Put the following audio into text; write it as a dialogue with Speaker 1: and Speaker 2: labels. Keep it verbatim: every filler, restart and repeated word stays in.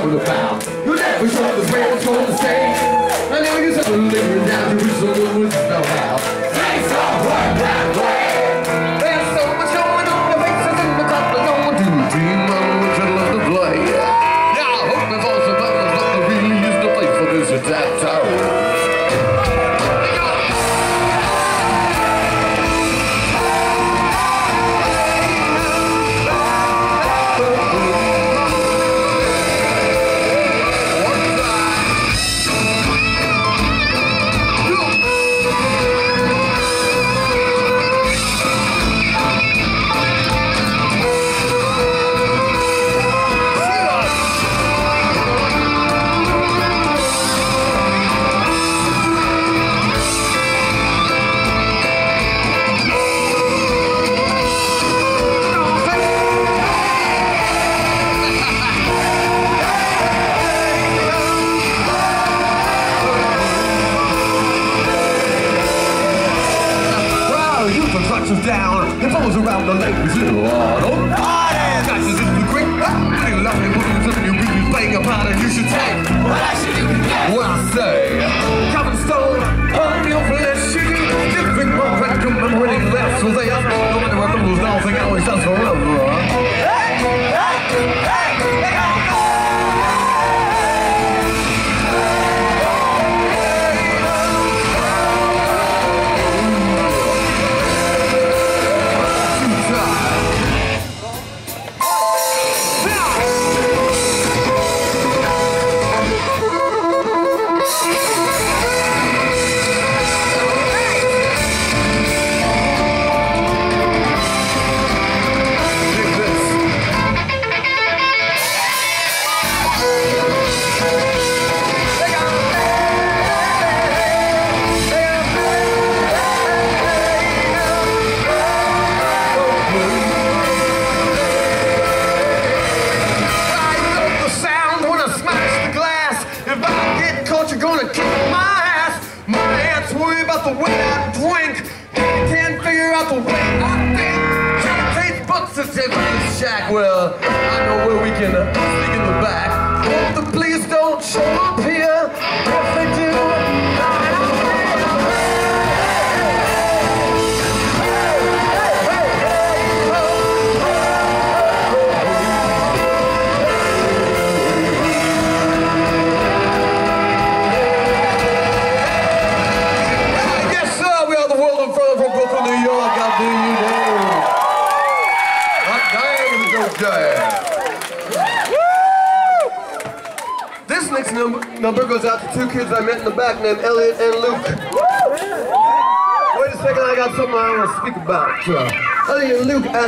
Speaker 1: talking about. You're never sure the way it's going to stay. I never get something lingering down to reach the little woods know how. Things don't work that way. There's so much going on, the faces in the top of no one to dream on which I love to play. Yeah, I hope there's also numbers not to really use the place for this attack tower. Down, it falls around the lake with little autumn. Dashes into the creek, pretty lovely woman, something you really playing a part and you should take. What I should do, what I say. Common stone, on your flesh, different more crack, commemorating less, so they are no matter what the rules, nothing always does forever. Hey, hey, hey, hey, hey. You're gonna kick my ass. My aunt's worry about the way I drink. Can't figure out the way I think. Can't taste books to take from the shack. Well, I know where we can uh, sneak in the back. Hope the police don't show up here. If they do, this next number, number goes out to two kids I met in the back named Elliot and Luke. Wait a second, I got something I want to speak about. Uh, Elliot and Luke asked